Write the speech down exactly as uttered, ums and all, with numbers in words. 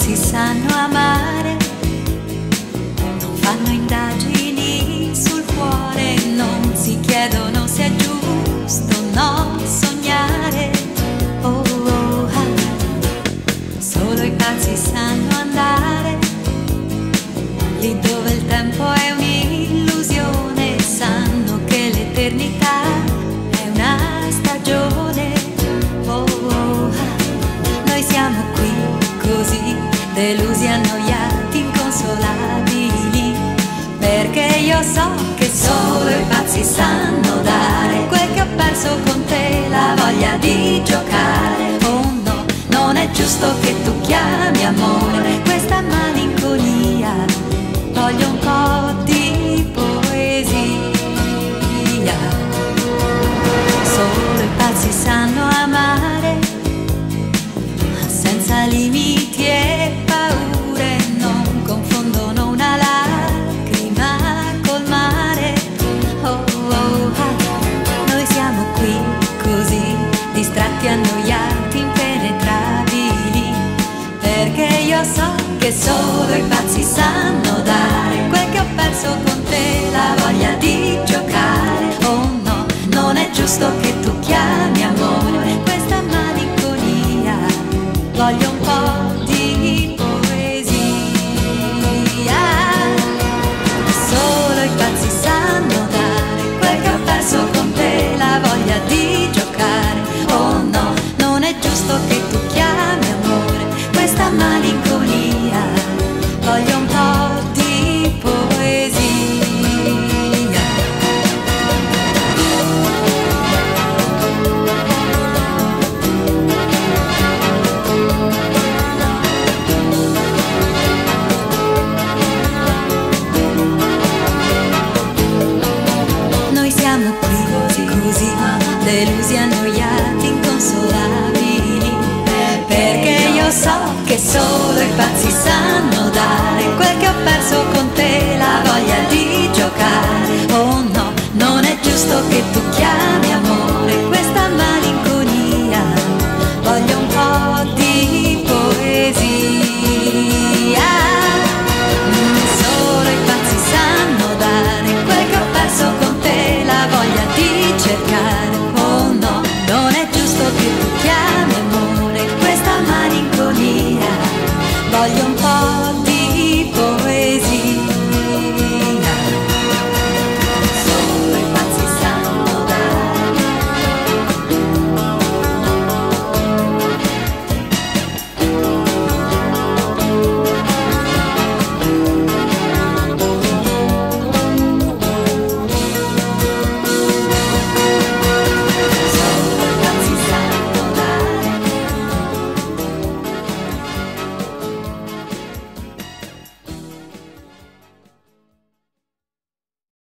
pazzi sanno amare, non fanno indagini sul cuore, non si chiedono se è giusto o no sognare. Oh, oh, ah. Solo i pazzi sanno andare lì dove il tempo è un'illusione, sanno che l'eternità è una stagione. Oh, oh, ah. Noi siamo qui così, delusi, annoiati, inconsolabili, perché io so che solo i pazzi sanno dare quel che ho perso con te, la voglia di giocare. Oh no, non è giusto che tu chiami amore questa malinconia, voglio un po' di poesia. Solo i pazzi sanno amare, senza limiti e paure, non confondono una lacrima col mare. Oh, oh, ah. Noi siamo qui così, distratti, annoiati, impenetrabili, perché io so che solo i pazzi sanno dare quel che ho perso con te, la voglia di giocare. Oh no, non è giusto che tu chiami amore questa malinconia, voglio un po' di poesia. Solo i pazzi sanno dare quel che ho perso con te, la voglia di giocare. Oh no, non è giusto che tu chiami amore questa malinconia, voglio un po' di poesia. Noi siamo qui così, così, delusi, annoiati, inconsolabili, perché io so che solo i pazzi sanno dare quel che ho perso con te, la voglia di giocare. Oh no, non è giusto che tu chiami amore